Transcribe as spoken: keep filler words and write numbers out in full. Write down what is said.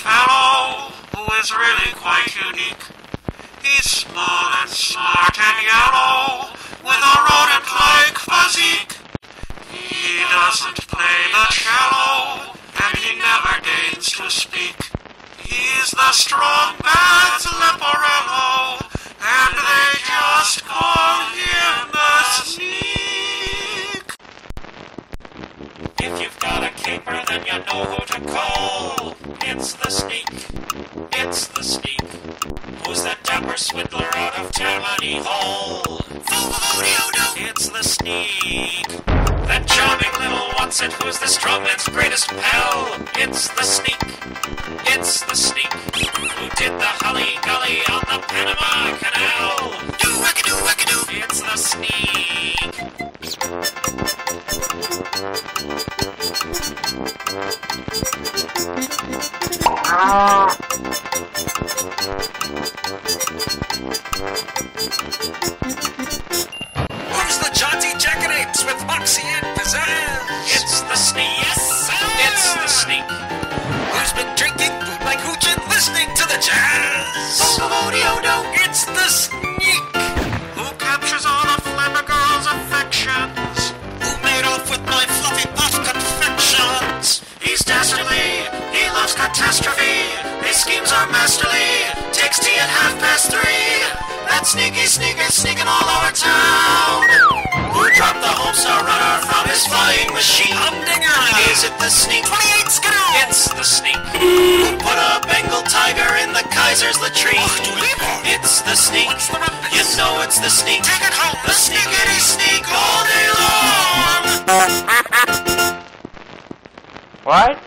fellow who is really quite unique. He's small and smart and yellow, with a rodent-like physique. He doesn't play the cello, and he never deigns to speak. He's the strong man's Leporello, and they just call him the Sneak. If you've got a caper, then you know who to call. It's the Sneak. It's the Sneak. Who's that dapper swindler out of Tammany Hall? It's the Sneak. That charming little what's-it who's the strong man's greatest pal. It's the Sneak. It's the Sneak. Who did the holly-golly on the Panama Canal? Do-wack-a-do-wack-a-do. It's the Sneak. Who's the jaunty jackanapes with moxie and pizzazz? It's the Sneak. Yes, sir. It's the Sneak. Who's been drinking food like hooch and listening to the jazz? It's the Sneak. Who captures all the Flemmer girls' affections? Who made off with my fluffy puff confections? He's dastardly, he loves catastrophe. His schemes are masterly, takes tea at half past three. That sneaky sneaker sneaking all over town. Who dropped the Homestar Runner from his flying machine? Humdinger. Is it the Sneak? twenty-eight Skidoo. It's the Sneak. Who put a Bengal tiger in the Kaiser's latrine? It's the Sneak. What's the rumpus? You know it's the Sneak. Take it home. The sneakity sneak all day long. What?